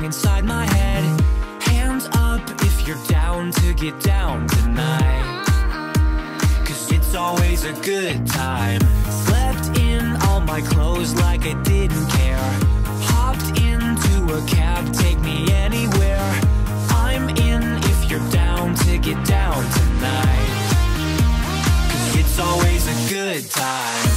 song inside my head. Hands up if you're down to get down tonight, 'cause it's always a good time. Slept in all my clothes like I didn't care. Hopped into a cab, take me anywhere. I'm in if you're down to get down tonight, 'cause it's always a good time.